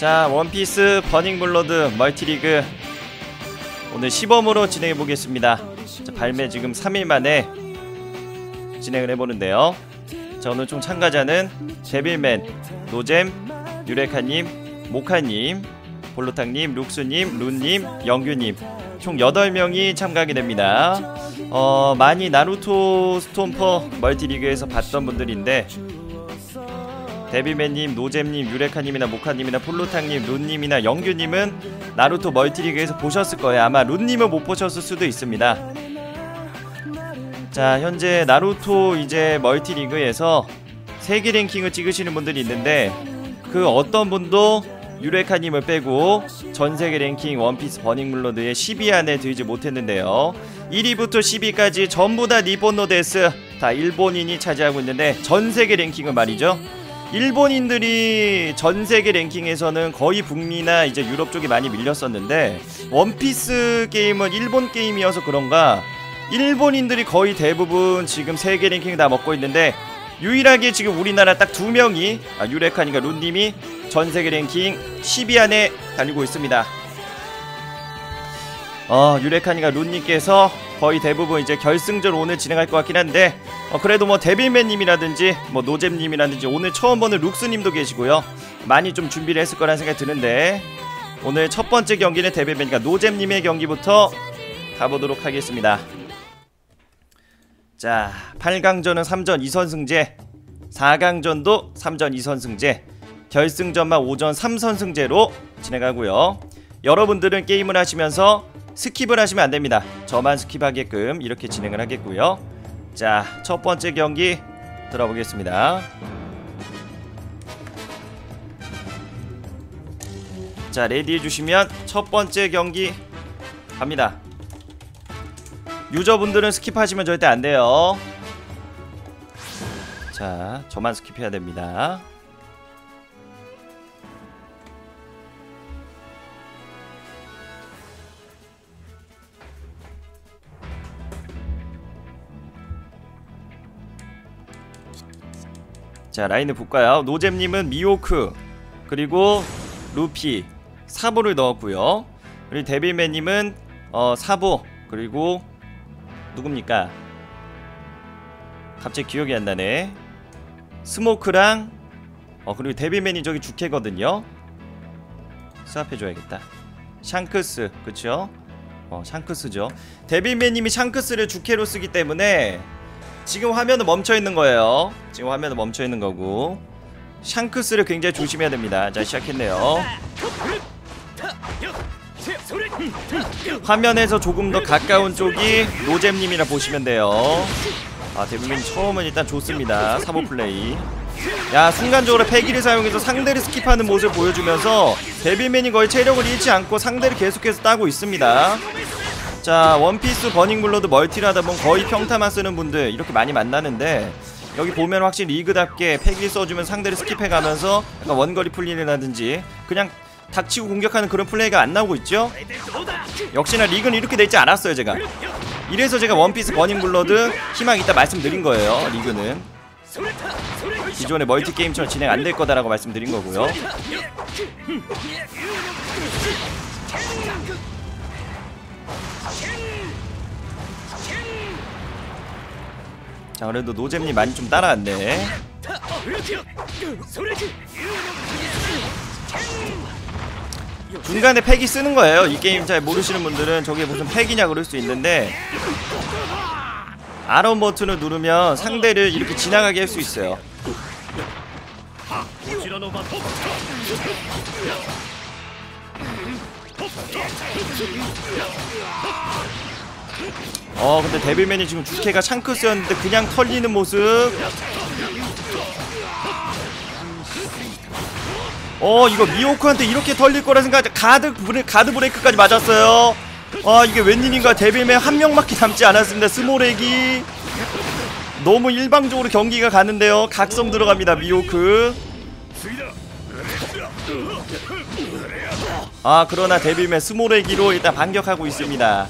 자, 원피스 버닝블러드 멀티리그 오늘 시범으로 진행해 보겠습니다. 자, 발매 지금 3일 만에 진행을 해보는데요. 자, 오늘 총 참가자는 데빌맨, 노잼, 유레카님, 모카님, 볼로탕님, 룩스님, 룬님, 영규님 총 8명이 참가하게 됩니다. 많이 나루토 스톰퍼 멀티리그에서 봤던 분들인데 데빌맨님, 노잼님, 유레카님이나 모카님이나 폴로탕님, 룬님이나 영규님은 나루토 멀티리그에서 보셨을 거예요. 아마 룬님은 못 보셨을 수도 있습니다. 자, 현재 나루토 이제 멀티리그에서 세계 랭킹을 찍으시는 분들이 있는데 그 어떤 분도 유레카님을 빼고 전세계 랭킹 원피스 버닝블러드의 10위 안에 들지 못했는데요. 1위부터 10위까지 전부 다 니폰노 데스, 다 일본인이 차지하고 있는데 전세계 랭킹은 말이죠, 일본인들이 전세계 랭킹에서는 거의 북미나 이제 유럽 쪽이 많이 밀렸었는데 원피스 게임은 일본 게임이어서 그런가 일본인들이 거의 대부분 지금 세계 랭킹을 다 먹고 있는데 유일하게 지금 우리나라 딱 2명이 유레카니까 룬님이 전세계 랭킹 10위 안에 달리고 있습니다. 유레카니까 룬님께서 거의 대부분 이제 결승전 오늘 진행할 것 같긴 한데 그래도 뭐 데빌맨님이라든지 뭐 노잼님이라든지 오늘 처음 보는 룩스님도 계시고요. 많이 좀 준비를 했을 거라는 생각이 드는데 오늘 첫 번째 경기는 데빌맨이니까 노잼님의 경기부터 가보도록 하겠습니다. 자, 8강전은 3전 2선승제, 4강전도 3전 2선승제, 결승전만 5전 3선승제로 진행하고요. 여러분들은 게임을 하시면서 스킵을 하시면 안됩니다. 저만 스킵하게끔 이렇게 진행을 하겠고요. 자, 첫 번째 경기 들어보겠습니다. 자, 레디 해주시면 첫 번째 경기 갑니다. 유저분들은 스킵하시면 절대 안돼요. 자, 저만 스킵해야 됩니다. 자, 라인을 볼까요? 노잼님은 미호크 그리고 루피, 사보를 넣었고요. 그리고 데빌맨님은 사보 그리고 누굽니까? 갑자기 기억이 안 나네. 스모크랑 그리고 데빌맨이 저기 주캐거든요. 수합해줘야겠다. 샹크스, 그쵸? 샹크스죠. 데빌맨님이 샹크스를 주캐로 쓰기 때문에 지금 화면은 멈춰있는 거예요. 지금 화면은 멈춰있는 거고 샹크스를 굉장히 조심해야 됩니다. 자, 시작했네요. 화면에서 조금 더 가까운 쪽이 노잼님이라 보시면 돼요. 데빌맨 처음은 일단 좋습니다. 사보 플레이. 야, 순간적으로 패기를 사용해서 상대를 스킵하는 모습을 보여주면서 데빌맨이 거의 체력을 잃지 않고 상대를 계속해서 따고 있습니다. 자, 원피스 버닝블러드 멀티를 하다보면 거의 평타만 쓰는 분들 이렇게 많이 만나는데 여기 보면 확실히 리그답게 패기 써주면 상대를 스킵해가면서 약간 원거리 플레이라든지 그냥 닥치고 공격하는 그런 플레이가 안 나오고 있죠? 역시나 리그는 이렇게 돼있지 않았어요. 제가 이래서 제가 원피스 버닝블러드 희망이 있다 말씀드린 거예요. 리그는 기존의 멀티게임처럼 진행 안 될 거다라고 말씀드린 거고요. 자, 그래도 노잼님 많이 좀 따라왔네. 중간에 팩이 쓰는 거예요. 이 게임 잘 모르시는 분들은 저게 무슨 팩이냐 그럴 수 있는데 R1 버튼을 누르면 상대를 이렇게 지나가게 할 수 있어요. 근데 데빌맨이 지금 주캐가 샹크스였는데 그냥 털리는 모습. 이거 미호크한테 이렇게 털릴 거라 생각. 가드 브레이크까지 맞았어요. 이게 웬일인가. 데빌맨 한 명밖에 남지 않았습니다. 스모렉이 너무 일방적으로 경기가 가는데요. 각성 들어갑니다. 미호크. 그러나 데빌맨 스모렉이로 일단 반격하고 있습니다.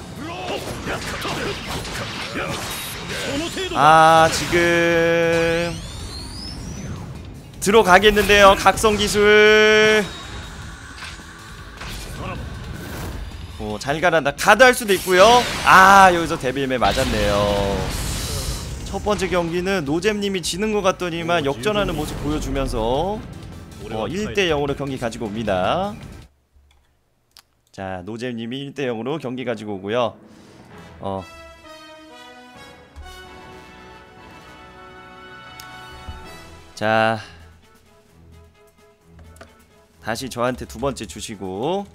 지금 들어가겠는데요. 각성기술. 잘 가란다. 가드 할 수도 있고요. 아, 여기서 데빌맨 맞았네요. 첫 번째 경기는 노잼님이 지는 것 같더니만 역전하는 모습 보여주면서 1대 0으로 경기 가지고 옵니다. 자, 노잼님이 1대 0으로 경기 가지고 오고요. 자, 다시 저한테 두 번째 주시고,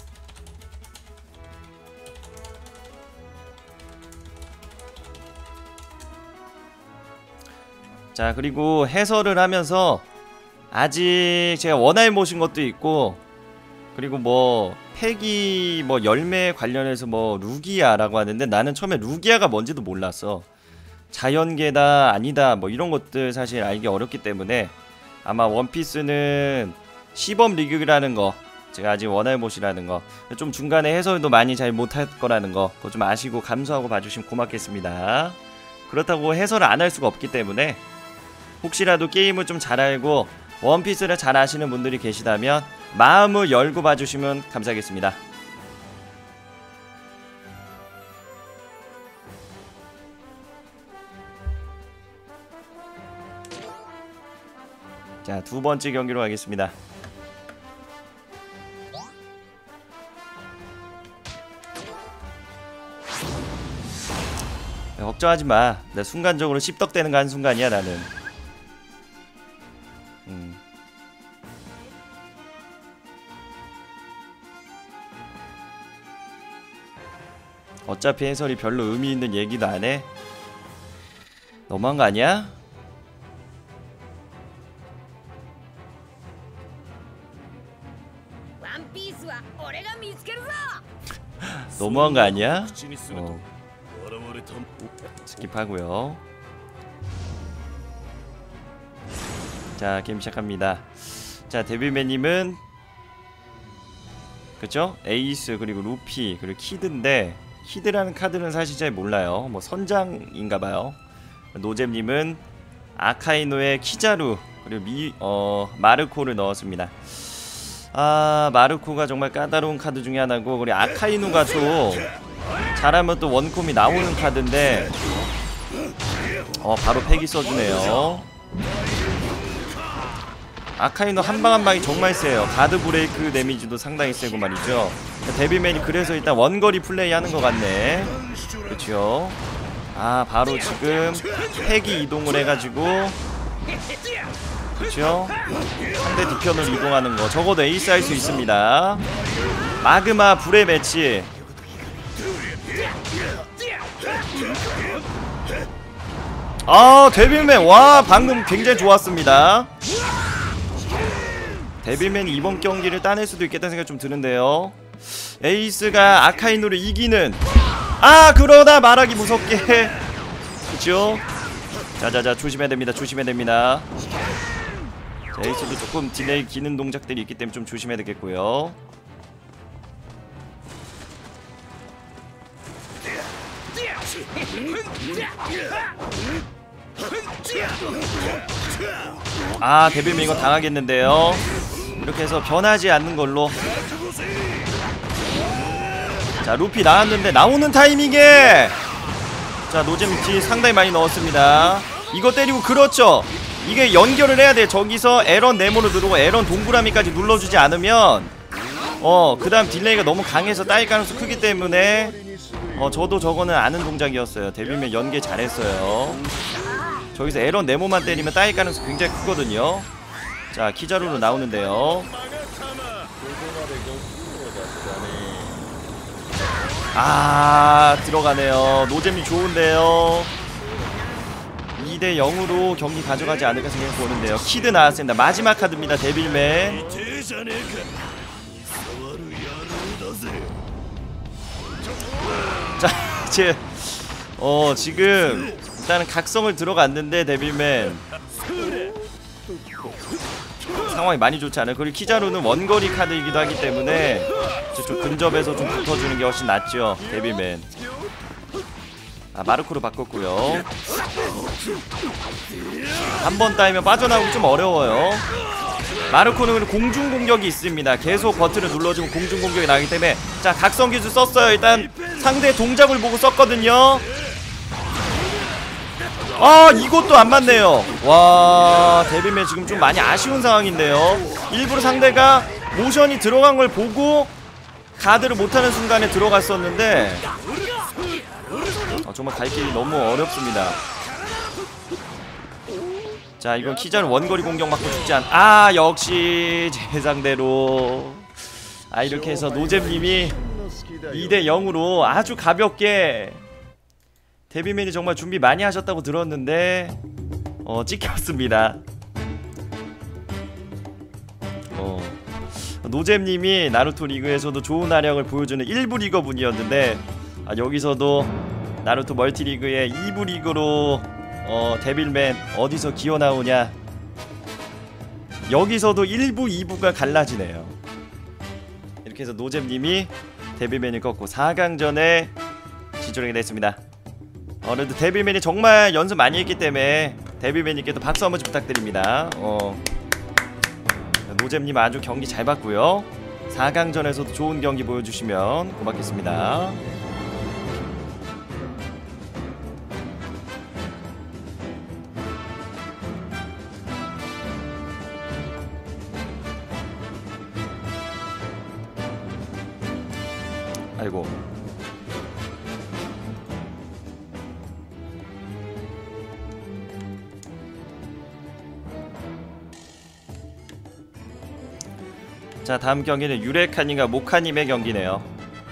자, 그리고 해설을 하면서 아직 제가 원할 모신 것도 있고, 그리고 뭐 패기 뭐 열매 관련해서 뭐 루기아라고 하는데, 나는 처음에 루기아가 뭔지도 몰랐어. 자연계다 아니다 뭐 이런 것들 사실 알기 어렵기 때문에 아마 원피스는 시범 리그라는 거, 제가 아직 원할못이라는 거, 좀 중간에 해설도 많이 잘 못할 거라는 거, 그거 좀 아시고 감수하고 봐주시면 고맙겠습니다. 그렇다고 해설을 안 할 수가 없기 때문에 혹시라도 게임을 좀 잘 알고 원피스를 잘 아시는 분들이 계시다면 마음을 열고 봐주시면 감사하겠습니다. 자, 두 번째 경기로 가겠습니다. 걱정하지 마. 나 순간적으로 씹덕대는 거 한 순간이야, 나는. 어차피 해설이 별로 의미 있는 얘기도 안 해. 너무한 거 아니야? 너무한 거 아니야? 스킵하고요. 자, 게임 시작합니다. 자, 데빌맨님은 그쵸? 에이스 그리고 루피 그리고 키드인데, 키드라는 카드는 사실 잘 몰라요. 뭐 선장인가봐요. 노잼님은 아카이노의 키자루 그리고 마르코를 넣었습니다. 아, 마르코가 정말 까다로운 카드 중에 하나고, 그리고 아카이누가 또 잘하면 또 원콤이 나오는 카드인데 바로 패기 써주네요. 아카이누 한방 한방이 정말 세요. 가드 브레이크 데미지도 상당히 세고 말이죠. 데빌맨이 그래서 일단 원거리 플레이 하는 것 같네. 그쵸? 아, 바로 지금 패기 이동을 해가지고, 그쵸? 상대 뒤편으로 이동하는 거, 적어도 에이스 할 수 있습니다. 마그마 불의 매치. 아, 데빌맨, 와, 방금 굉장히 좋았습니다. 데빌맨이 이번 경기를 따낼 수도 있겠다는 생각이 좀 드는데요. 에이스가 아카이누를 이기는, 아, 그러다 말하기 무섭게. 그쵸? 자자자, 조심해야 됩니다. 조심해야 됩니다. 자, 에이스도 조금 딜레이 기는 동작들이 있기 때문에 좀 조심해야 되겠고요. 아, 데빌맨 이거 당하겠는데요. 이렇게 해서 변하지 않는 걸로. 자, 루피 나왔는데 나오는 타이밍에, 자, 노잼티 상당히 많이 넣었습니다. 이거 때리고, 그렇죠, 이게 연결을 해야 돼. 저기서 에런 네모로 들어오고 에런 동그라미까지 눌러주지 않으면 그 다음 딜레이가 너무 강해서 따일 가능성이 크기 때문에 저도 저거는 아는 동작이었어요. 데빌맨 연계 잘했어요. 저기서 에런 네모만 때리면 따일 가능성이 굉장히 크거든요. 자, 키자루로 나오는데요. 아, 들어가네요. 노잼이 좋은데요. 2대 0으로 경기 가져가지 않을까 생각해 보는데요. 키드 나왔습니다. 마지막 카드입니다. 데빌맨. 자, 이제 지금 일단은 각성을 들어갔는데 데빌맨 상황이 많이 좋지 않아요. 그리고 키자루는 원거리 카드이기도 하기 때문에 좀 근접해서 좀 붙어주는 게 훨씬 낫죠. 데빌맨. 아, 마르코로 바꿨고요. 한 번 따이면 빠져나오기 좀 어려워요. 마르코는 공중 공격이 있습니다. 계속 버튼을 눌러주면 공중 공격이 나기 때문에 자 각성 기술 썼어요. 일단 상대 동작을 보고 썼거든요. 아 이것도 안 맞네요. 와 데뷔맨 지금 좀 많이 아쉬운 상황인데요. 일부러 상대가 모션이 들어간 걸 보고 가드를 못하는 순간에 들어갔었는데 정말 갈 길이 너무 어렵습니다. 자 이건 키자는 원거리 공격 맞고 죽지 않... 아 역시 제 상대로 이렇게 해서 노잼님이 2대 0으로 아주 가볍게 데뷔맨이 정말 준비 많이 하셨다고 들었는데 찍혔습니다. 노잼님이 나루토 리그에서도 좋은 활약을 보여주는 1부 리거분이었는데 여기서도 나루토 멀티리그의 2부 리그로 데빌맨 어디서 기어나오냐. 여기서도 1부 2부가 갈라지네요. 이렇게 해서 노잼님이 데빌맨을 꺾고 4강전에 진출하게 됐습니다. 그래도 데빌맨이 정말 연습 많이 했기 때문에 데빌맨님께도 박수 한번 부탁드립니다. 노잼님 아주 경기 잘 봤고요. 4강전에서도 좋은 경기 보여주시면 고맙겠습니다. 아이고 자 다음 경기는 유레카님과 모카님의 경기네요.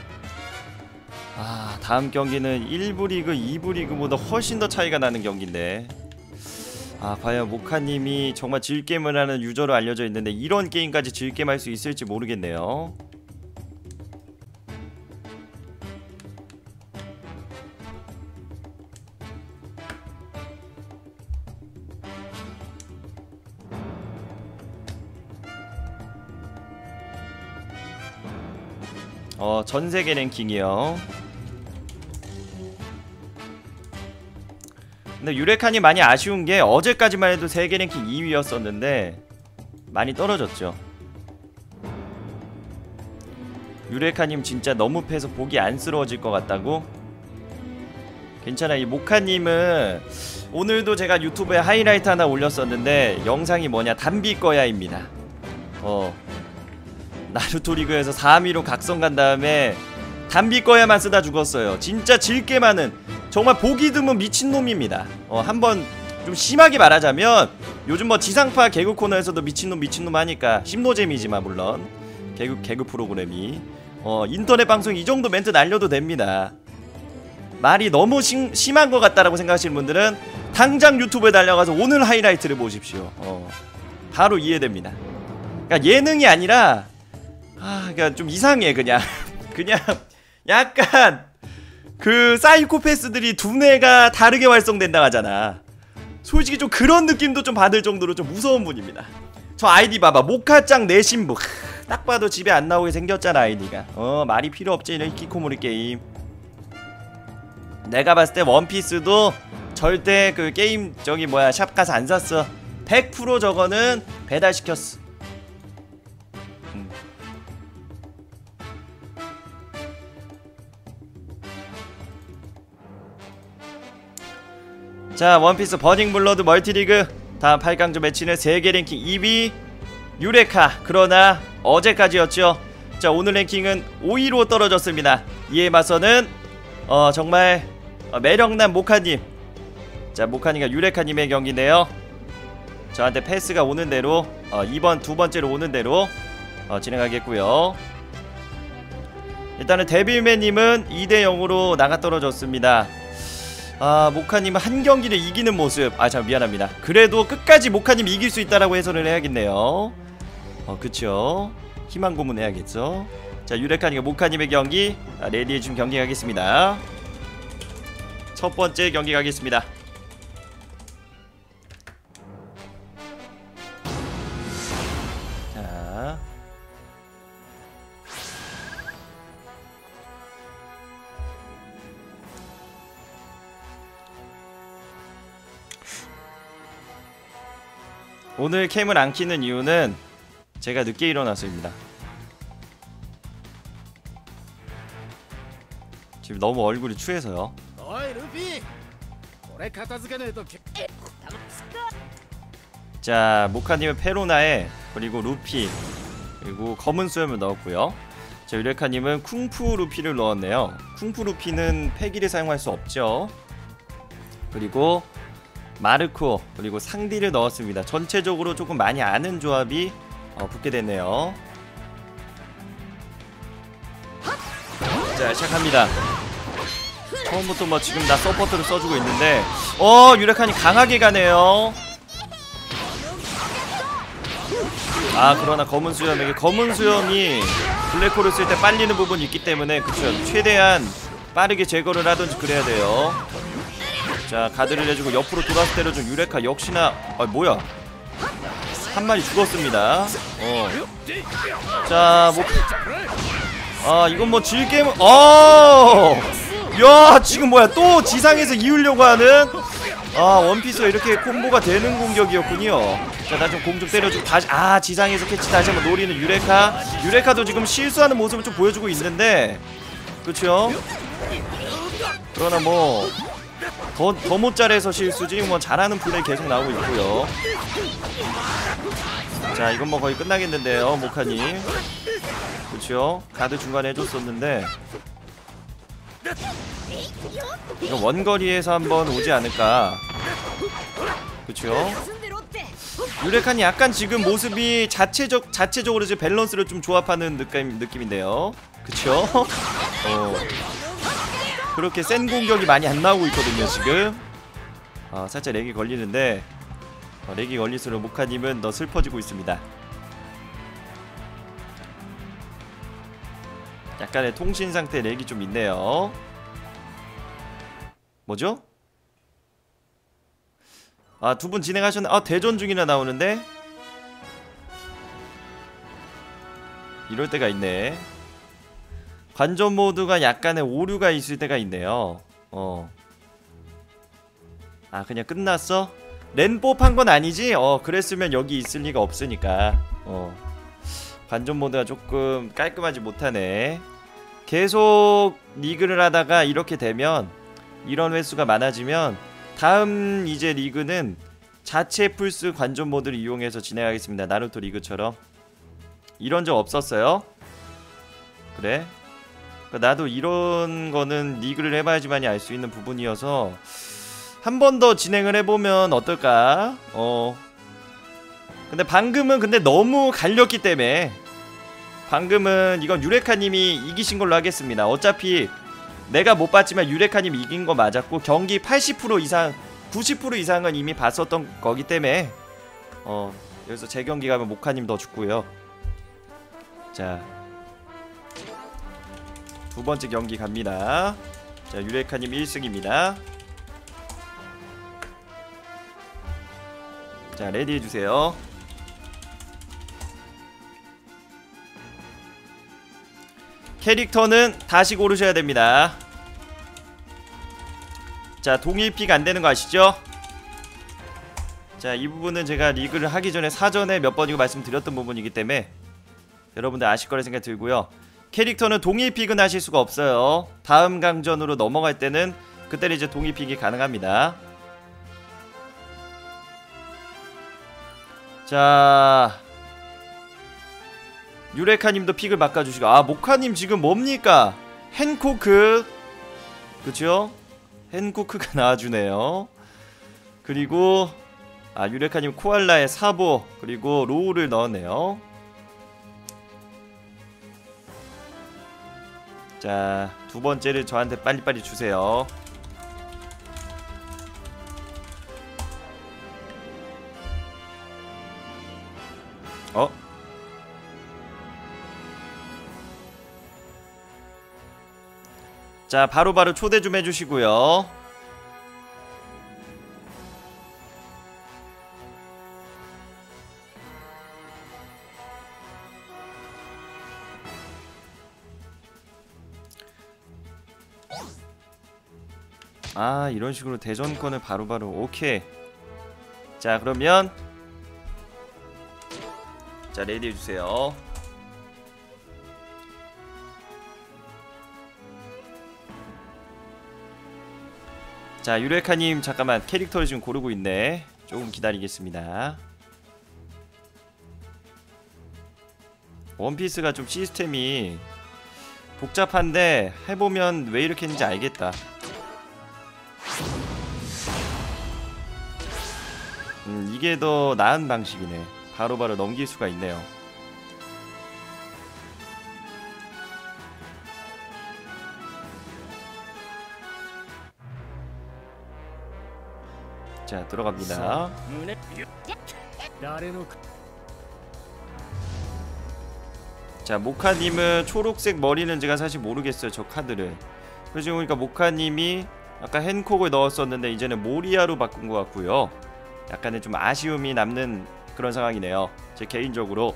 다음 경기는 1부 리그 2부 리그보다 훨씬 더 차이가 나는 경기인데 과연 모카님이 정말 질게임을 하는 유저로 알려져 있는데 이런 게임까지 질게임 할 수 있을지 모르겠네요. 전세계 랭킹이요. 근데 유레카님 많이 아쉬운게 어제까지만 해도 세계 랭킹 2위였었는데 많이 떨어졌죠. 유레카님 진짜 너무 패서 보기 안쓰러워질 것 같다고? 괜찮아. 이 모카님은 오늘도 제가 유튜브에 하이라이트 하나 올렸었는데 영상이 뭐냐 담비꺼야입니다. 나루토 리그에서 3위로 각성 간 다음에 담비꺼야만 쓰다 죽었어요. 진짜 질게 많은 정말 보기 드문 미친놈입니다. 한번 좀 심하게 말하자면 요즘 뭐 지상파 개그 코너에서도 미친놈 하니까 심노잼이지만 물론 개그 프로그램이 인터넷 방송 이 정도 멘트 날려도 됩니다. 말이 너무 심한 것 같다라고 생각하시는 분들은 당장 유튜브에 달려가서 오늘 하이라이트를 보십시오. 바로 이해됩니다. 그러니까 예능이 아니라 그냥 좀 이상해. 그냥 약간 그 사이코패스들이 두뇌가 다르게 활성된다 하잖아. 솔직히 좀 그런 느낌도 좀 받을 정도로 좀 무서운 분입니다. 저 아이디 봐봐. 모카짱 내 신부. 딱 봐도 집에 안 나오게 생겼잖아 아이디가. 말이 필요 없지 이런 히키코모리 게임. 내가 봤을 때 원피스도 절대 그 게임 저기 뭐야 샵 가서 안 샀어. 100% 저거는 배달시켰어. 자 원피스 버닝블러드 멀티리그 다음 8강전 매치는 세계 랭킹 2위 유레카. 그러나 어제까지였죠. 자 오늘 랭킹은 5위로 떨어졌습니다. 이에 맞서는 정말 매력난 모카님. 자 모카님과 유레카님의 경기인데요. 저한테 패스가 오는 대로 이번 두 번째로 오는 대로 진행하겠고요. 일단은 데빌맨님은 2대 0으로 나가 떨어졌습니다. 모카님은 한 경기를 이기는 모습. 참 미안합니다. 그래도 끝까지 모카님 이길 수 있다라고 해설을 해야겠네요. 그쵸. 희망 고문해야겠죠. 자 유레카님과 모카님의 경기 레디해준 경기 가겠습니다. 첫 번째 경기 가겠습니다. 자 오늘 캠을 안 키는 이유는 제가 늦게 일어나서입니다. 지금 너무 얼굴이 추해서요. 자, 모카님은 페로나에 그리고 루피 그리고 검은 수염을 넣었고요. 자, 유레카님은 쿵푸 루피를 넣었네요. 쿵푸 루피는 패기를 사용할 수 없죠. 그리고 마르코 그리고 상디를 넣었습니다. 전체적으로 조금 많이 아는 조합이 붙게 됐네요. 자, 시작합니다. 처음부터 뭐 지금 나 서포트를 써주고 있는데 유레카님 강하게 가네요. 아, 그러나 검은 수염에게 검은 수염이 블랙홀을 쓸 때 빨리는 부분이 있기 때문에 그쵸, 최대한 빠르게 제거를 하든지 그래야 돼요. 자, 가드를 해주고 옆으로 돌아서 때려준 유레카 역시나 뭐야, 한 마리 죽었습니다. 자, 뭐 이건 뭐 질게임 야, 지금 뭐야, 또 지상에서 이으려고 하는 원피스가 이렇게 콤보가 되는 공격이었군요. 자, 나 좀 공 좀 때려주고 다시 지상에서 캐치 다시 한번 노리는 유레카도 지금 실수하는 모습을 좀 보여주고 있는데 그쵸? 그러나 뭐 더 못 잘해서 실수지 뭐 잘하는 플레이 계속 나오고 있고요. 자, 이건 뭐 거의 끝나겠는데요, 모카님. 그쵸? 가드 중간에 해줬었는데 이거 원거리에서 한번 오지 않을까. 그쵸? 유레칸이 약간 지금 모습이 자체적으로 이제 밸런스를 좀 조합하는 느낌인데요. 그쵸? 그렇게 센 공격이 많이 안 나오고 있거든요, 지금. 살짝 렉이 걸리는데 렉이 걸릴수록 모카님은 더 슬퍼지고 있습니다. 약간의 통신 상태 렉이 좀 있네요. 뭐죠? 두 분 진행하셨나? 대전 중이나 나오는데? 이럴 때가 있네. 관전 모드가 약간의 오류가 있을 때가 있네요. 그냥 끝났어? 랜법 한 건 아니지? 그랬으면 여기 있을 리가 없으니까. 관전 모드가 조금 깔끔하지 못하네. 계속 리그를 하다가 이렇게 되면, 이런 횟수가 많아지면 다음 이제 리그는 자체 플스 관전 모드를 이용해서 진행하겠습니다. 나루토 리그처럼. 이런 적 없었어요? 그래? 나도 이런 거는 리그를 해봐야지만이 알 수 있는 부분이어서 한 번 더 진행을 해보면 어떨까? 근데 방금은 너무 갈렸기 때문에 방금은 이건 유레카님이 이기신 걸로 하겠습니다. 어차피 내가 못 봤지만 유레카님이 이긴 거 맞았고 경기 80% 이상 90% 이상은 이미 봤었던 거기 때문에 여기서 재경기 가면 모카님 더 죽고요. 자, 두 번째 경기 갑니다. 자, 유레카님 1승입니다. 자, 레디 해주세요. 캐릭터는 다시 고르셔야 됩니다. 자, 동일픽 안되는 거 아시죠? 자, 이 부분은 제가 리그를 하기 전에 사전에 몇 번이고 말씀드렸던 부분이기 때문에 여러분들 아실 거라 생각 들고요. 캐릭터는 동일픽은 하실 수가 없어요. 다음 강전으로 넘어갈 때는 그때는 이제 동일픽이 가능합니다. 자, 유레카님도 픽을 바꿔주시고, 모카님 지금 뭡니까? 헨코크, 그쵸? 헨코크가 나와주네요. 그리고 유레카님 코알라의 사보, 그리고 로우를 넣었네요. 자, 두 번째를 저한테 빨리빨리 주세요. 자, 바로바로 초대 좀 해주시고요. 이런 식으로 대전권을 바로바로. 오케이. 자, 그러면 자, 레디 해주세요. 자, 유레카님 잠깐만 캐릭터를 지금 고르고 있네. 조금 기다리겠습니다. 원피스가 좀 시스템이 복잡한데 해보면 왜 이렇게 했는지 알겠다. 이게 더 나은 방식이네. 바로바로 넘길 수가 있네요. 자, 들어갑니다. 자, 모카님은 초록색 머리는 제가 사실 모르겠어요, 저 카드를. 그러고 보니까 모카님이 아까 핸콕을 넣었었는데 이제는 모리아로 바꾼 것 같고요. 약간의 좀 아쉬움이 남는 그런 상황이네요, 제 개인적으로.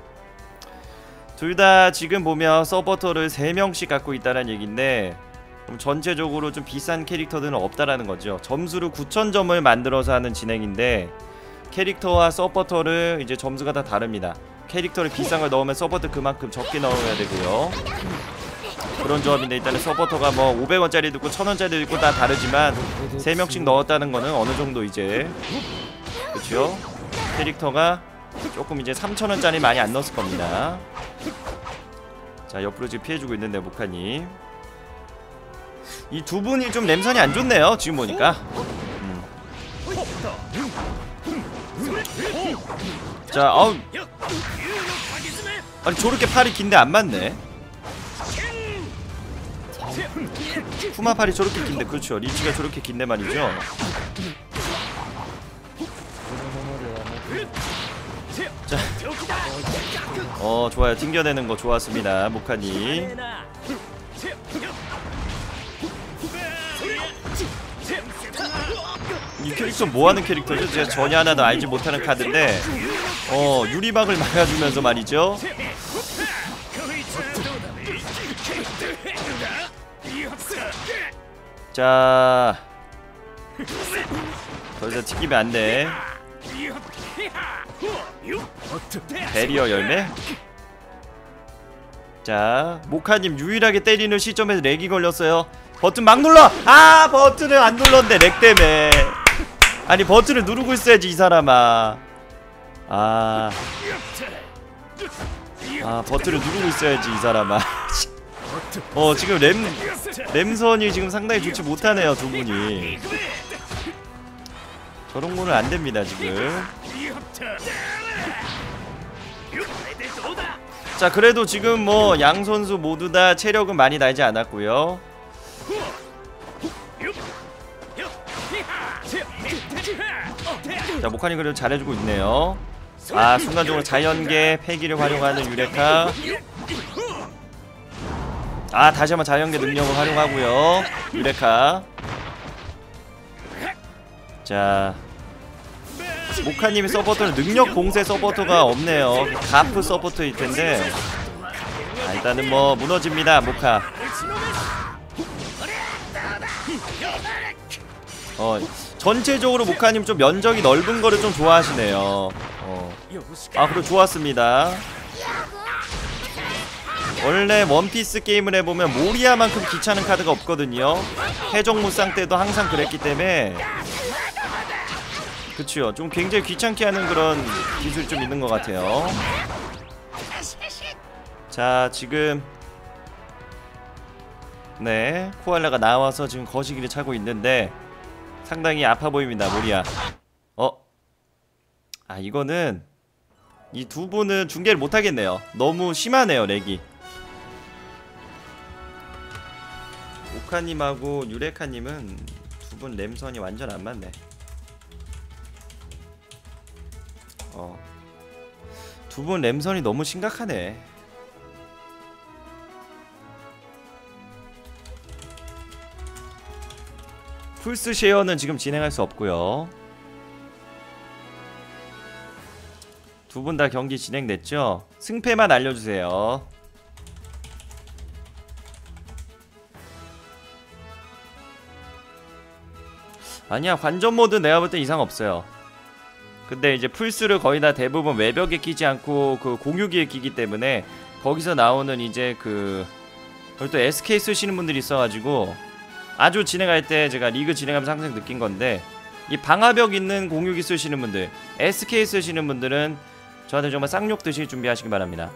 둘 다 지금 보면 서포터를 3명씩 갖고 있다는 얘기인데 전체적으로 좀 비싼 캐릭터들은 없다라는 거죠. 점수를 9,000점을 만들어서 하는 진행인데 캐릭터와 서포터를 이제 점수가 다 다릅니다. 캐릭터를 비싼 걸 넣으면 서포터 그만큼 적게 넣어야 되고요. 그런 조합인데 일단은 서포터가 뭐 500원짜리도 있고 1000원짜리도 있고 다 다르지만 3명씩 넣었다는 거는 어느 정도 이제 그쵸? 캐릭터가 조금 이제 3000원짜리 많이 안 넣었을 겁니다. 자, 옆으로 지금 피해주고 있는데 모카님. 이 두 분이 좀 램선이 안 좋네요, 지금 보니까. 자, 아니 저렇게 팔이 긴데 안 맞네. 푸마 팔이 저렇게 긴데, 그렇죠, 리치가 저렇게 긴데 말이죠. 자, 좋아요. 튕겨내는 거 좋았습니다, 모카님. 이 캐릭터 뭐하는 캐릭터죠? 제가 전혀 하나도 알지 못하는 카드인데 유리막을 막아주면서 말이죠. 자, 더 이상 튀기면 안돼. 베리어 열매? 자, 모카님 유일하게 때리는 시점에서 렉이 걸렸어요. 버튼 막 눌러! 아, 버튼을 안 눌렀네, 렉 때문에. 아니, 버튼을 누르고 있어야지, 이 사람아. 버튼을 누르고 있어야지, 이 사람아. 지금 램선이 지금 상당히 좋지 못하네요, 두 분이. 저런 거는 안 됩니다, 지금. 자, 그래도 지금 뭐 양 선수 모두 다 체력은 많이 날지 않았고요. 자, 모카님 그래도 잘해주고 있네요. 순간적으로 자연계 패기를 활용하는 유레카. 다시 한번 자연계 능력을 활용하고요, 유레카. 자, 모카님의 서포터는 능력 공세 서포터가 없네요. 가프 서포터일 텐데. 일단은 뭐 무너집니다, 모카. 전체적으로 모카님 좀 면적이 넓은 거를 좀 좋아하시네요. 그리고 좋았습니다. 원래 원피스 게임을 해보면 모리아만큼 귀찮은 카드가 없거든요. 해적무쌍 때도 항상 그랬기 때문에. 그치요, 좀 굉장히 귀찮게 하는 그런 기술이 좀 있는 것 같아요. 자, 지금 네, 코알라가 나와서 지금 거시기를 차고 있는데 상당히 아파 보입니다, 모리아. 이거는 이 두 분은 중계를 못하겠네요. 너무 심하네요, 렉이. 오카님하고 유레카님은 두 분 램선이 완전 안 맞네. 두 분 램선이 너무 심각하네. 풀스 쉐어는 지금 진행할 수 없고요. 두 분 다 경기 진행됐죠? 승패만 알려주세요. 아니야, 관전 모드 내가 볼 때 이상 없어요. 근데 이제 풀스를 거의 다 대부분 외벽에 끼지 않고 그 공유기에 끼기 때문에 거기서 나오는 이제 그 그리고 또 SK 쓰시는 분들이 있어가지고 아주 진행할 때 제가 리그 진행하면서 항상 느낀 건데 이 방화벽 있는 공유기 쓰시는 분들, SK 쓰시는 분들은 저한테 정말 쌍욕 드실 준비하시기 바랍니다.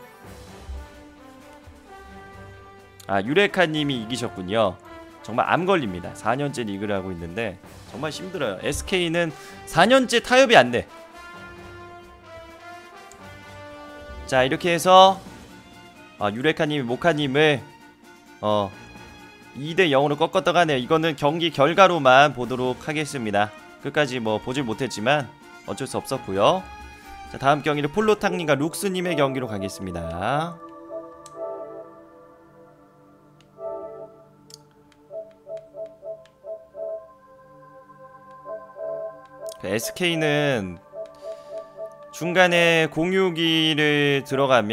아, 유레카님이 이기셨군요. 정말 암 걸립니다. 4년째 리그를 하고 있는데 정말 힘들어요. SK는 4년째 타협이 안 돼. 자, 이렇게 해서 유레카님이 모카님을 2대 0으로 꺾었다고 하네요. 이거는 경기 결과로만 보도록 하겠습니다. 끝까지 뭐 보질 못했지만 어쩔 수 없었고요. 자, 다음 경기는 폴로탕님과 룩스님의 경기로 가겠습니다. SK는 중간에 공유기를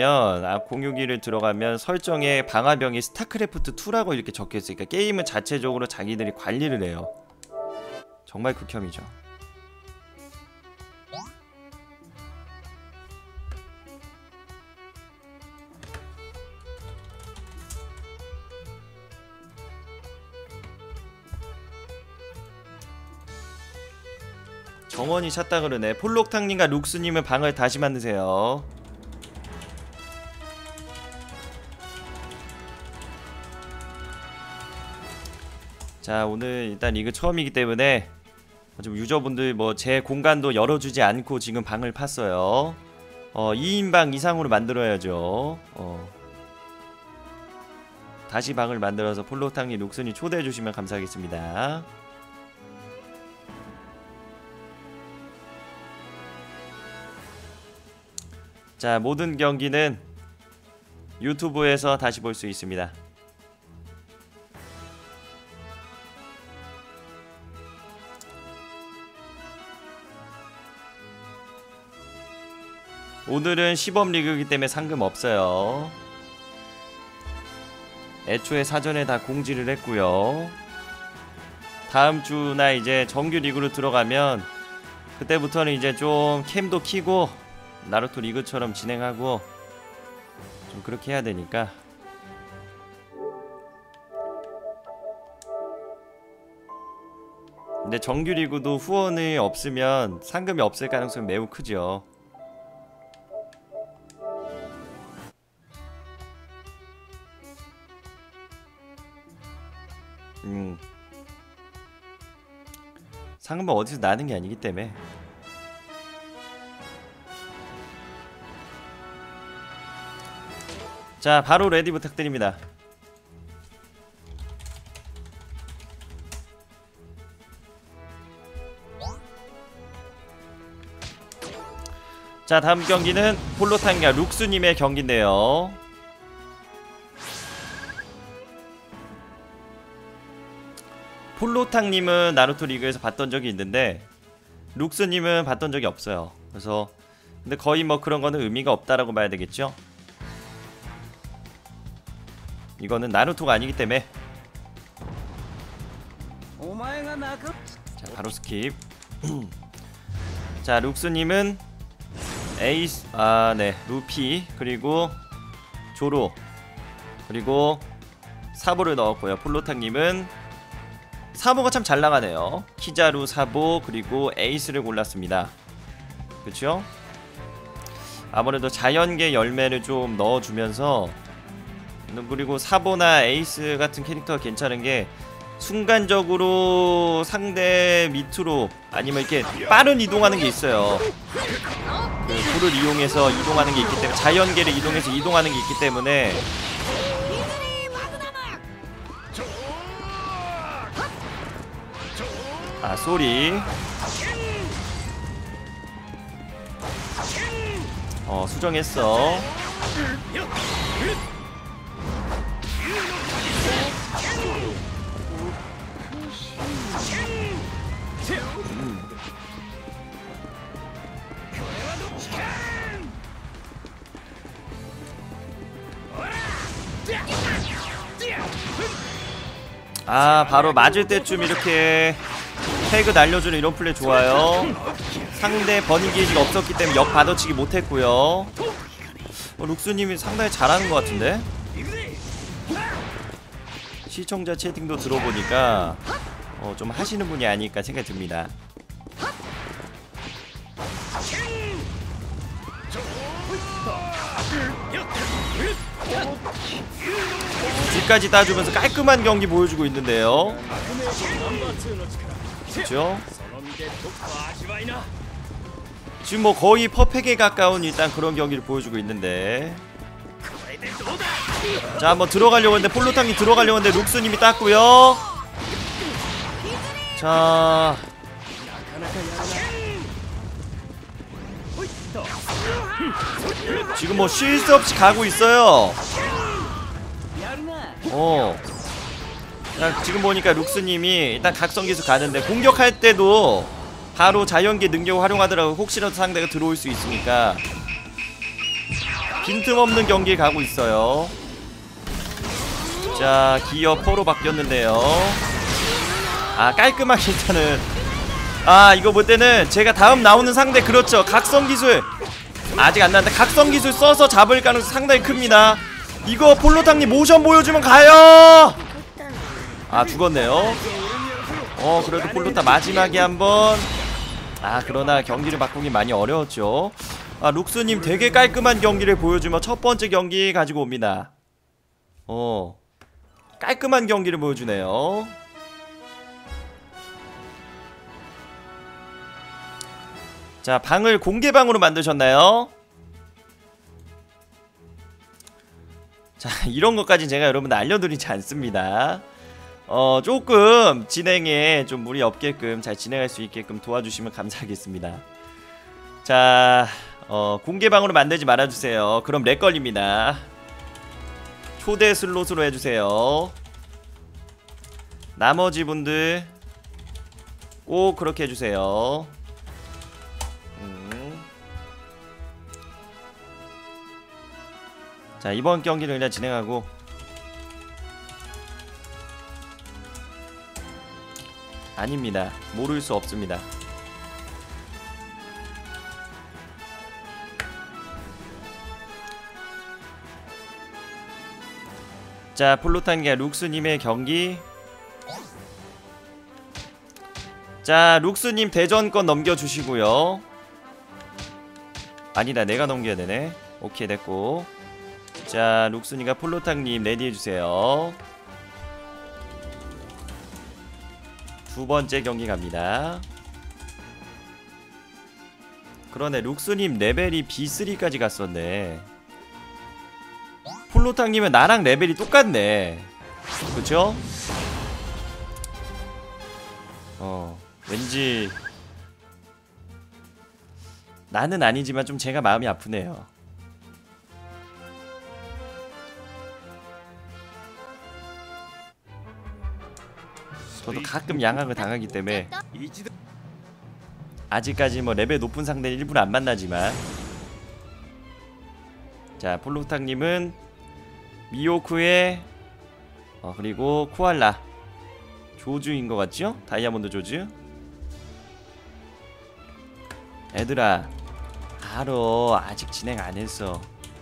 들어가면 설정에 방화병이 스타크래프트 2라고 이렇게 적혀있으니까 그러니까 게임은 자체적으로 자기들이 관리를 해요. 정말 극혐이죠. 정원이 찼다 그러네. 폴록탕님과 룩스님은 방을 다시 만드세요. 자, 오늘 일단 리그 처음이기 때문에 좀 유저분들 뭐 제 공간도 열어주지 않고 지금 방을 팠어요. 2인방 이상으로 만들어야죠. 다시 방을 만들어서 폴록탕님, 룩스님 초대해주시면 감사하겠습니다. 자, 모든 경기는 유튜브에서 다시 볼 수 있습니다. 오늘은 시범 리그이기 때문에 상금 없어요. 애초에 사전에 다 공지를 했고요. 다음 주나 이제 정규 리그로 들어가면 그때부터는 이제 좀 캠도 키고 나루토 리그처럼 진행하고 좀 그렇게 해야 되니까. 근데 정규 리그도 후원이 없으면 상금이 없을 가능성이 매우 크죠. 상금은 어디서 나는 게 아니기 때문에. 자, 바로 레디 부탁드립니다. 자, 다음 경기는 폴로탕과 룩스님의 경기인데요. 폴로탕님은 나루토 리그에서 봤던 적이 있는데 룩스님은 봤던 적이 없어요. 그래서 근데 거의 뭐 그런 거는 의미가 없다라고 봐야 되겠죠. 이거는 나루토가 아니기 때문에. 자, 바로 스킵. 자, 룩스님은 에이스, 네, 루피 그리고 조로 그리고 사보를 넣었고요. 폴로탕님은 사보가 참 잘 나가네요. 키자루, 사보 그리고 에이스를 골랐습니다. 그쵸? 아무래도 자연계 열매를 좀 넣어주면서, 그리고 사보나 에이스 같은 캐릭터가 괜찮은게 순간적으로 상대 밑으로 아니면 이렇게 빠른 이동하는 게 있어요. 그 불을 이용해서 이동하는 게 있기 때문에, 자연계를 이동해서 이동하는 게 있기 때문에. 아, 쏘리. 수정했어. 아, 바로 맞을 때쯤 이렇게 태그 날려주는 이런 플레이 좋아요. 상대 버닝 게이지가 없었기 때문에 역 받아치기 못했고요. 룩스님이 상당히 잘하는 것 같은데? 시청자 채팅도 들어보니까 좀 하시는 분이 아닐까 생각이 듭니다. 뒤까지 따주면서 깔끔한 경기 보여주고 있는데요. 그렇죠? 지금 뭐 거의 퍼펙에 가까운 일단 그런 경기를 보여주고 있는데, 자 한번 들어가려고 했는데 폴로탕이 들어가려고 했는데 룩스님이 땄고요. 자 지금 뭐 쉴 새 없이 가고 있어요. 지금 보니까 룩스님이 일단 각성기수 가는데 공격할 때도 바로 자연계 능력을 활용하더라고. 혹시라도 상대가 들어올 수 있으니까 빈틈없는 경기에 가고 있어요. 자 기어 퍼로 바뀌었는데요. 깔끔하게 일단은 이거 볼 때는 제가 다음 나오는 상대, 그렇죠, 각성기술 아직 안 나왔는데 각성기술 써서 잡을 가능성이 상당히 큽니다. 이거 폴로탕님 모션 보여주면 가요. 죽었네요. 그래도 폴로탕 마지막에 한번 그러나 경기를 바꾸기 많이 어려웠죠. 룩스님 되게 깔끔한 경기를 보여주며 첫 번째 경기 가지고 옵니다. 깔끔한 경기를 보여주네요. 자 방을 공개방으로 만드셨나요? 자 이런 것까지 제가 여러분들 알려드리지 않습니다. 조금 진행에 좀 무리 없게끔 잘 진행할 수 있게끔 도와주시면 감사하겠습니다. 자 공개방으로 만들지 말아주세요. 그럼 렉 걸립니다. 초대 슬롯으로 해주세요. 나머지 분들 꼭 그렇게 해주세요. 자 이번 경기를 그냥 진행하고, 아닙니다. 모를 수 없습니다. 자 폴로탕과 룩스님의 경기. 자 룩스님 대전권 넘겨주시고요. 아니다, 내가 넘겨야 되네. 오케이 됐고. 자 룩스님과 폴로탕님 레디해주세요. 두 번째 경기 갑니다. 그러네, 룩스님 레벨이 B3까지 갔었네. 폴로탕님은 나랑 레벨이 똑같네. 그쵸? 왠지 나는 아니지만 좀 제가 마음이 아프네요. 저도 가끔 양악을 당하기 때문에 아직까지 뭐 레벨 높은 상대는 일부러 안 만나지만, 자 폴로탕님은 미호쿠의 그리고 코알라 조주인 것 같죠? 다이아몬드 조주. 애들아 알어, 아직 진행 안 했어.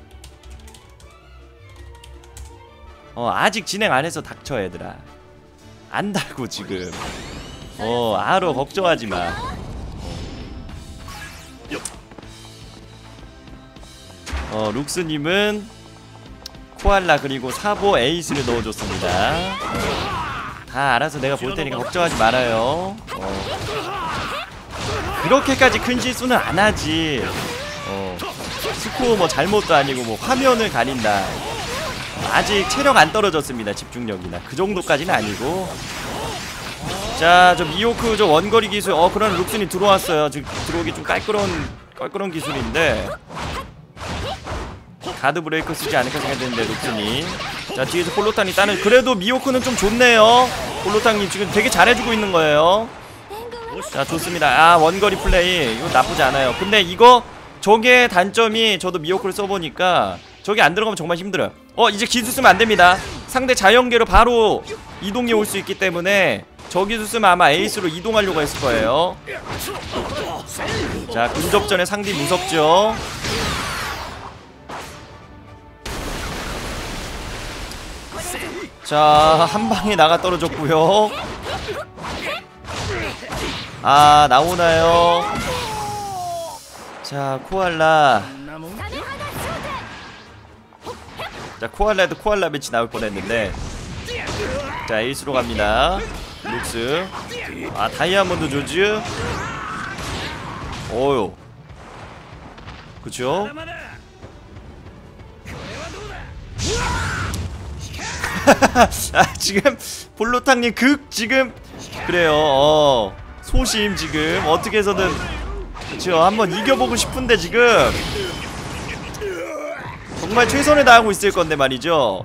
아직 진행 안 해서 닥쳐 얘들아. 안다고 지금. 알어, 걱정하지 마. 룩스님은 코알라 그리고 사보 에이스를 넣어줬습니다. 다 알아서 내가 볼 테니까 걱정하지 말아요. 그렇게까지 큰 실수는 안 하지. 스코어 뭐 잘못도 아니고 뭐 화면을 가린다. 아직 체력 안 떨어졌습니다. 집중력이나 그 정도까지는 아니고. 자 저 미호크 저 원거리 기술 그런 룩스님 들어왔어요. 지금 들어오기 좀 껄끄러운 기술인데 가드 브레이커 쓰지 않을까 생각했는데 룩스님. 자 뒤에서 폴로탕이 따는, 그래도 미호크는 좀 좋네요. 폴로탕님 지금 되게 잘해주고 있는 거예요. 자 좋습니다. 원거리 플레이 이거 나쁘지 않아요. 근데 이거 저게 단점이, 저도 미호크를 써보니까 저게 안 들어가면 정말 힘들어요. 이제 기술 쓰면 안 됩니다. 상대 자연계로 바로 이동이 올 수 있기 때문에 저기서 쓰면 아마 에이스로 이동하려고 했을 거예요. 자, 근접전에 상대 무섭죠. 자, 한방에 나가 떨어졌고요. 아, 나오나요? 자, 코알라. 자, 코알라도 코알라 매치 나올 뻔했는데. 자, 에이스로 갑니다. 룩스. 아, 다이아몬드 조즈. 어유. 그쵸? 아, 지금 볼로탕님 지금 그래요. 소심 지금 어떻게 해서든 그쵸, 한번 이겨보고 싶은데 지금 정말 최선을 다하고 있을 건데 말이죠.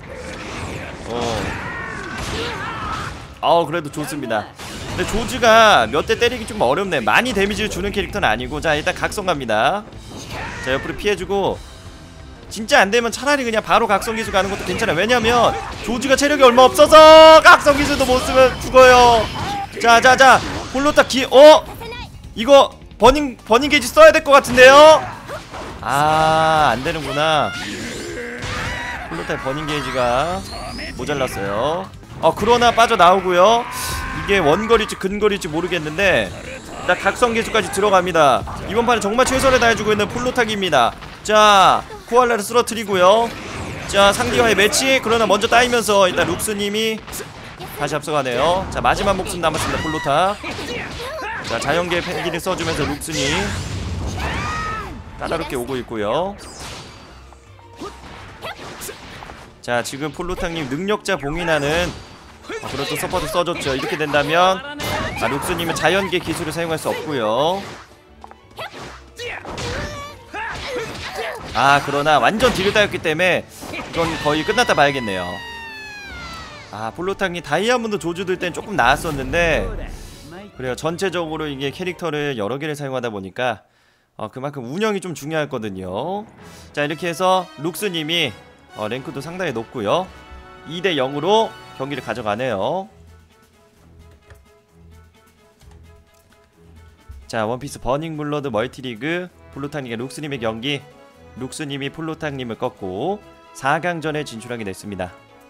그래도 좋습니다. 근데 조즈가 몇 대 때리기 좀 어렵네. 많이 데미지를 주는 캐릭터는 아니고. 자, 일단 각성 갑니다. 자, 옆으로 피해주고. 진짜 안되면 차라리 그냥 바로 각성 기술 가는 것도 괜찮아요. 왜냐면 조즈가 체력이 얼마 없어서 각성 기술도 못쓰면 죽어요. 자 볼로타 이거 버닝 게이지 써야 될 것 같은데요. 아, 안되는구나. 볼로타의 버닝 게이지가 모자랐어요. 그러나 빠져나오고요. 이게 원거리일지 근거리일지 모르겠는데 일단 각성 기술까지 들어갑니다. 이번 판에 정말 최선을 다해주고 있는 폴로탁입니다. 자, 코알라를 쓰러뜨리고요. 자, 상대와의 매치. 그러나 먼저 따이면서 일단 룩스님이 다시 앞서가네요. 자, 마지막 목숨 남았습니다. 폴로탁. 자, 자연계의 펜기를 써주면서 룩스님 까다롭게 오고 있고요. 자, 지금 폴로탁님 능력자 봉인하는 그것도 서포트 써줬죠. 이렇게 된다면 룩스님은 자연계 기술을 사용할 수 없고요. 그러나 완전 딜을 따였기 때문에 이건 거의 끝났다 봐야겠네요. 폴로탕이 다이아몬드 조주 들 땐 조금 나았었는데 그래요. 전체적으로 이게 캐릭터를 여러 개를 사용하다 보니까 그만큼 운영이 좀 중요했거든요. 자, 이렇게 해서 룩스님이 랭크도 상당히 높고요. 2대 0으로 경기를 가져가네요. 자, 원피스 버닝블러드 멀티리그 폴로탕님과 룩스님의 경기. 룩스님이 폴로탕님을 꺾고 4강전에 진출하게 됐습니다.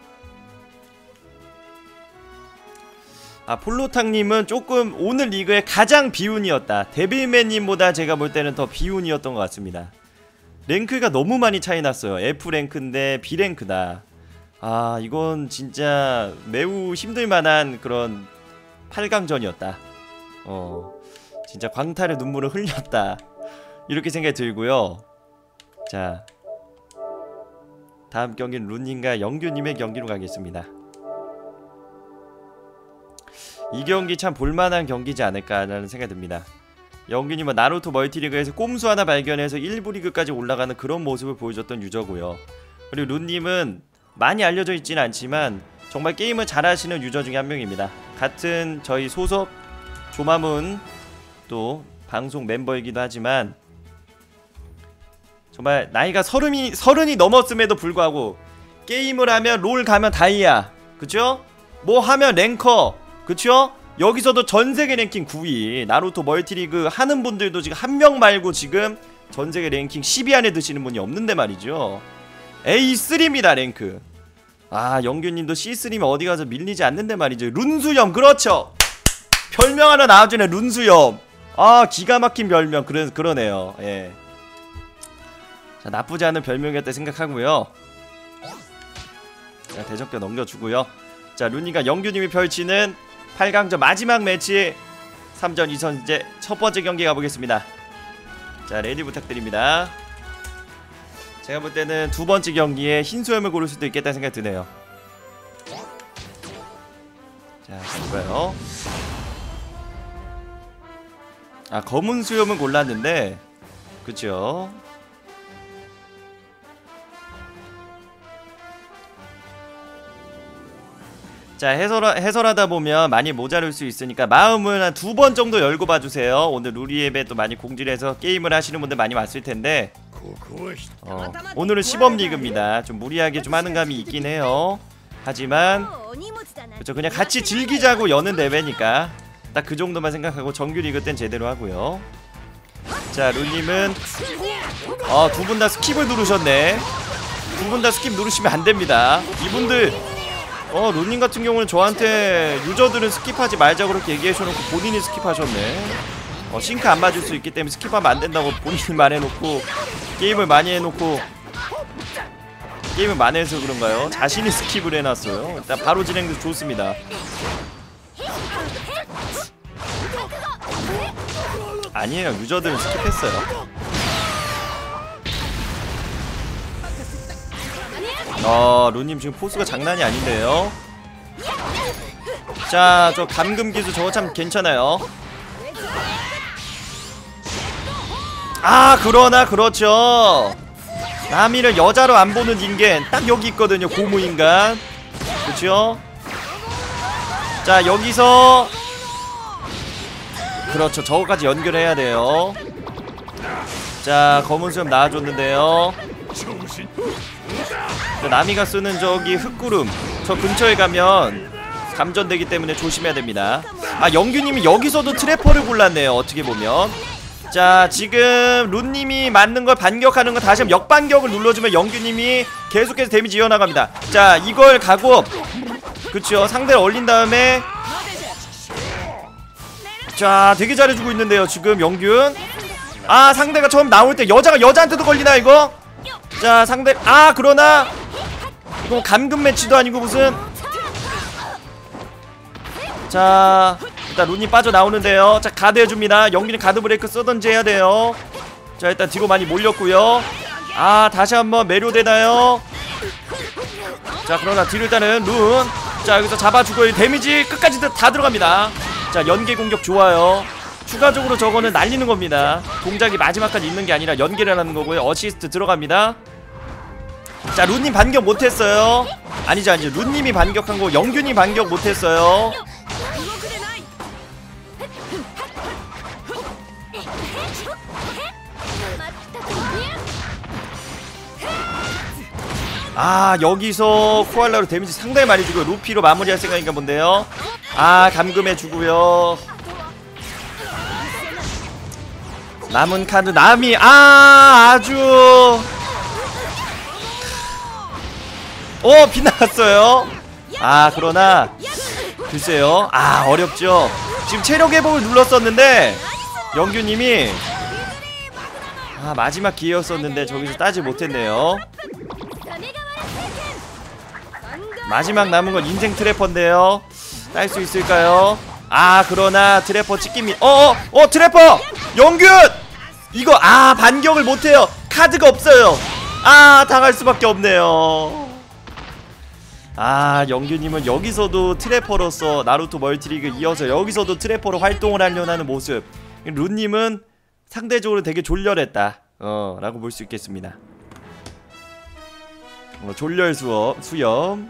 폴로탕님은 조금 오늘 리그의 가장 비운이었다. 데빌맨님보다 제가 볼 때는 더 비운이었던 것 같습니다. 랭크가 너무 많이 차이 났어요. F랭크인데 B랭크다. 이건 진짜 매우 힘들만한 그런 8강전이었다. 진짜 광탈의 눈물을 흘렸다. 이렇게 생각이 들고요. 자, 다음 경기는 룬님과 영규님의 경기로 가겠습니다. 이 경기 참 볼만한 경기지 않을까라는 생각이 듭니다. 영규님은 나루토 멀티리그에서 꼼수 하나 발견해서 1부 리그까지 올라가는 그런 모습을 보여줬던 유저고요. 그리고 룬님은 많이 알려져 있지는 않지만 정말 게임을 잘하시는 유저 중에 한 명입니다. 같은 저희 소속 조마문 또 방송 멤버이기도 하지만 정말 나이가 서른이 넘었음에도 불구하고 게임을 하면 롤 가면 다이아, 그쵸? 뭐 하면 랭커, 그쵸? 여기서도 전세계 랭킹 9위. 나루토 멀티리그 하는 분들도 지금 한 명 말고 지금 전세계 랭킹 10위 안에 드시는 분이 없는데 말이죠. A3입니다 랭크. 영규님도 C3면 어디 가서 밀리지 않는데 말이죠. 룬수염, 그렇죠. 별명 하나 나와주네. 룬수염. 기가 막힌 별명. 그러네요. 예. 자, 나쁘지 않은 별명이었다 생각하고요. 자, 대적겨 넘겨주고요. 자, 룬이가 영규님이 펼치는 8강전 마지막 매치 3전 2선 이제 첫 번째 경기 가보겠습니다. 자, 레디 부탁드립니다. 제가 볼 때는 두 번째 경기에 흰 수염을 고를 수도 있겠다는 생각이 드네요. 자, 볼까요? 검은 수염은 골랐는데, 그쵸? 자, 해설하다 보면 많이 모자랄 수 있으니까 마음을 한 2번 정도 열고 봐주세요. 오늘 루리앱에 또 많이 공지를 해서 게임을 하시는 분들 많이 왔을 텐데 오늘은 시범 리그입니다. 좀 무리하게 좀 하는 감이 있긴 해요. 하지만 그쵸, 그냥 같이 즐기자고 여는 대회니까 딱 그 정도만 생각하고 정규 리그 땐 제대로 하고요. 자, 룬님은 두 분 다 스킵을 누르셨네. 두 분 다 스킵 누르시면 안 됩니다. 이분들 룬님 같은 경우는 저한테 유저들은 스킵하지 말자 그렇게 얘기해줘놓고 본인이 스킵하셨네. 싱크 안 맞을 수 있기 때문에 스킵하면 안 된다고 본인이 말해놓고 게임을 많이 해놓고 게임을 많이 해서 그런가요? 자신이 스킵을 해놨어요. 일단 바로 진행돼서 좋습니다. 아니에요, 유저들은 스킵했어요. 룬님 지금 포스가 장난이 아닌데요. 자, 저 감금 기술 저거 참 괜찮아요. 그러나 그렇죠. 남이를 여자로 안 보는 인간 딱 여기 있거든요. 고무인간. 그렇죠? 자, 여기서 그렇죠, 저거까지 연결해야 돼요. 자, 검은 수염 나와줬는데요. 나미가 쓰는 저기 흙구름 저 근처에 가면 감전되기 때문에 조심해야 됩니다. 영규님이 여기서도 트래퍼를 골랐네요, 어떻게 보면. 자, 지금 룬님이 맞는 걸 반격하는 거 다시 한번 역반격을 눌러주면 영규님이 계속해서 데미지 이어나갑니다. 자, 이걸 가고 그쵸, 상대를 얼린 다음에 자, 되게 잘해주고 있는데요 지금 영균. 상대가 처음 나올 때 여자가 여자한테도 걸리나 이거? 자, 상대 그러나 이거 감금 매치도 아니고 무슨. 자, 일단 룬이 빠져나오는데요. 자, 가드 해줍니다. 영균이 가드 브레이크 쓰던지 해야 돼요. 자, 일단 뒤로 많이 몰렸고요. 다시 한번 매료되나요? 자, 그러나 뒤로 일단은 룬. 자, 여기서 잡아주고 데미지 끝까지 다 들어갑니다. 자, 연계 공격 좋아요. 추가적으로 저거는 날리는 겁니다. 동작이 마지막까지 있는 게 아니라 연계를 하는 거고요. 어시스트 들어갑니다. 자, 룬님 반격 못했어요. 아니죠, 룬님이 반격한 거 영균이 반격 못했어요. 여기서 코알라로 데미지 상당히 많이 주고요. 루피로 마무리할 생각인가 본데요. 감금해주고요. 남은 카드 남이 아주 빗나갔어요. 그러나 글쎄요, 어렵죠. 지금 체력 회복을 눌렀었는데 영규님이 마지막 기회였었는데 저기서 따지 못했네요. 마지막 남은 건 인생 트래퍼인데요. 딸 수 있을까요? 그러나 트래퍼 찍깁니다. 트래퍼! 영균! 이거 반격을 못해요. 카드가 없어요. 당할 수밖에 없네요. 영균님은 여기서도 트래퍼로서 나루토 멀티리그 이어서 여기서도 트래퍼로 활동을 하려는 하는 모습. 룬님은 상대적으로 되게 졸렬했다 라고 볼 수 있겠습니다. 졸렬 수염.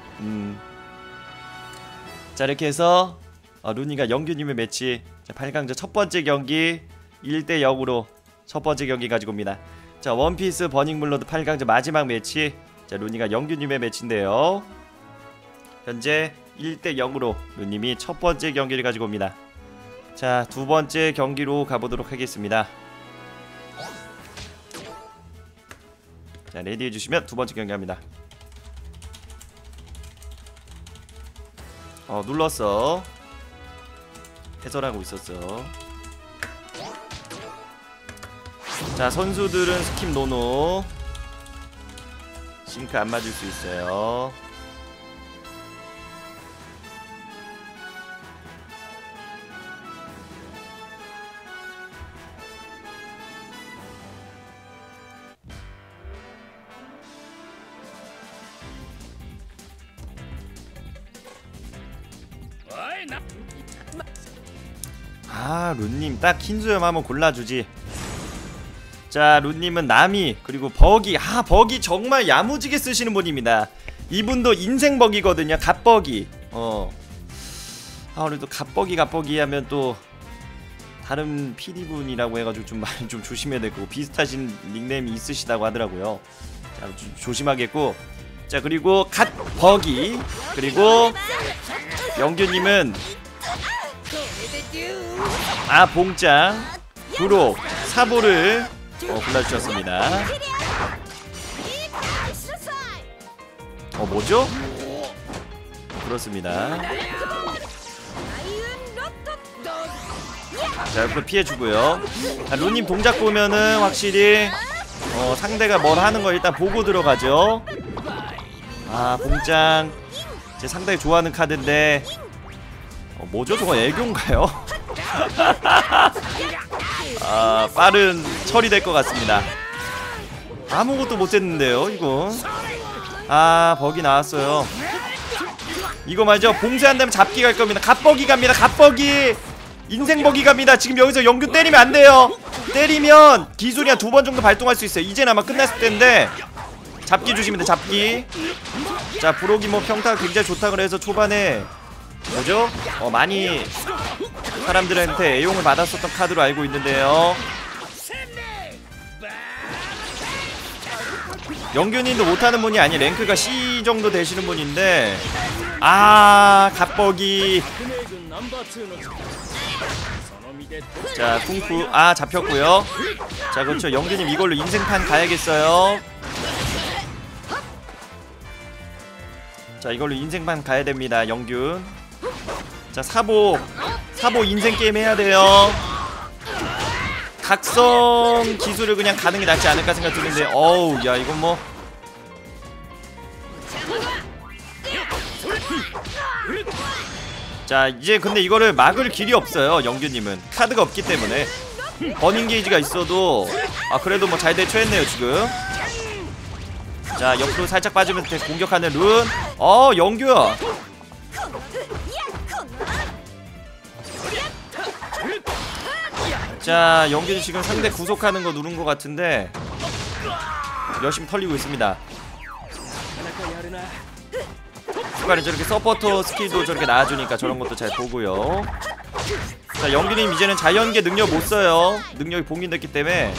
자, 이렇게 해서 루니가 영규님의 매치 8강전 첫번째 경기 1대 0으로 첫번째 경기 가지고 옵니다. 자, 원피스 버닝블러드 8강전 마지막 매치. 자, 루니가 영규님의 매치인데요. 현재 1대 0으로 루님이 첫번째 경기를 가지고 옵니다. 자, 두번째 경기로 가보도록 하겠습니다. 자, 레디 해주시면 두번째 경기 합니다. 눌렀어. 해설하고 있었어. 자, 선수들은 스킵 노노. 싱크 안 맞을 수 있어요. 룬님 딱 흰수염 한번 골라주지. 자, 룬님은 나미 그리고 버기. 버기 정말 야무지게 쓰시는 분입니다. 이분도 인생 버기거든요. 갓버기. 오늘 또 갓버기 하면 또 다른 PD분이라고 해가지고 좀 많이 좀 조심해야 될 거고, 비슷하신 닉네임이 있으시다고 하더라고요. 자, 조심하겠고. 자, 그리고 갓버기 그리고 영규님은 봉짱, 구로, 사보를 골라주셨습니다. 뭐죠? 그렇습니다. 자, 옆으로 피해주고요. 자, 루님 동작 보면은 확실히 상대가 뭘 하는 걸 일단 보고 들어가죠. 봉짱 제 상당히 좋아하는 카드인데 뭐죠? 저거 애교인가요? 빠른 처리될 것 같습니다. 아무것도 못했는데요 이거. 버기 나왔어요. 이거 말이죠, 봉쇄한다면 잡기 갈 겁니다. 갑버기 갑니다. 갑버기, 인생버기 갑니다. 지금 여기서 영규 때리면 안 돼요. 때리면 기술이 한 2번 정도 발동할 수 있어요. 이제는 아마 끝났을 텐데 잡기 조심입니다. 잡기. 자, 브록이 뭐 평타가 굉장히 좋다 그래서 초반에 뭐죠? 많이 사람들한테 애용을 받았었던 카드로 알고 있는데요. 영규님도 못하는 분이 아니, 랭크가 C 정도 되시는 분인데 갑버기. 자, 쿵푸 잡혔고요. 자, 그렇죠. 영규님 이걸로 인생판 가야겠어요. 자, 이걸로 인생판 가야 됩니다. 영균. 자, 사보 인생 게임 해야 돼요. 각성 기술을 그냥 가는 게 낫지 않을까 생각 드는데, 야, 이건 뭐 자, 이제 근데 이거를 막을 길이 없어요. 영규님은 카드가 없기 때문에. 버닝 게이지가 있어도 그래도 뭐 잘 대처했네요 지금. 자, 옆으로 살짝 빠지면서 공격하는 룬. 영규야. 자, 영규는 지금 상대 구속하는 거 누른 거 같은데 열심히 털리고 있습니다. 추가로 저렇게 서포터 스킬도 저렇게 나와주니까 저런 것도 잘 보고요. 자, 영규님 이제는 자연계 능력 못 써요. 능력이 봉인됐기 때문에.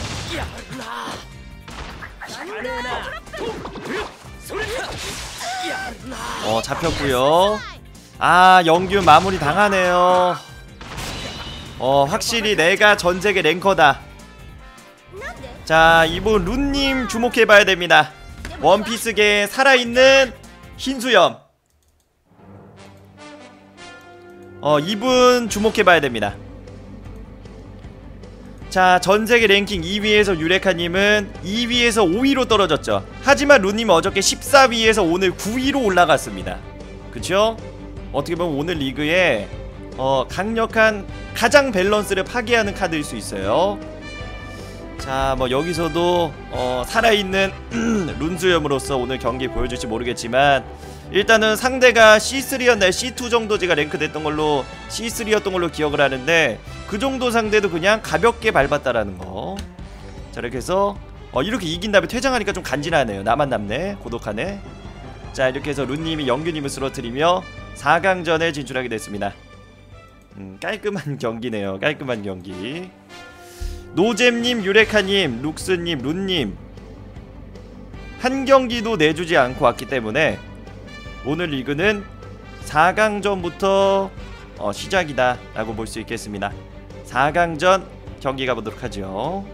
잡혔고요. 영규 마무리 당하네요. 확실히 내가 전세계 랭커다. 자, 이분 룬님 주목해봐야 됩니다. 원피스계에 살아있는 흰수염. 이분 주목해봐야 됩니다. 자, 전세계 랭킹 2위에서 유레카님은 2위에서 5위로 떨어졌죠. 하지만 룬님은 어저께 14위에서 오늘 9위로 올라갔습니다. 그쵸? 어떻게 보면 오늘 리그에 강력한 가장 밸런스를 파괴하는 카드일 수 있어요. 자, 뭐 여기서도 살아있는 룬수염으로서 오늘 경기 보여줄지 모르겠지만, 일단은 상대가 C3였나요? C2 정도 제가 랭크 됐던 걸로, C3였던 걸로 기억을 하는데, 그 정도 상대도 그냥 가볍게 밟았다라는 거. 자, 이렇게 해서 이렇게 이긴 다음에 퇴장하니까 좀 간지나네요. 나만 남네. 고독하네. 자, 이렇게 해서 룬님이 영규님을 쓰러뜨리며 4강전에 진출하게 됐습니다. 깔끔한 경기네요. 깔끔한 경기. 노잼님, 유레카님, 룩스님, 룬님 한 경기도 내주지 않고 왔기 때문에 오늘 리그는 4강전부터 시작이다 라고 볼 수 있겠습니다. 4강전 경기 가보도록 하죠.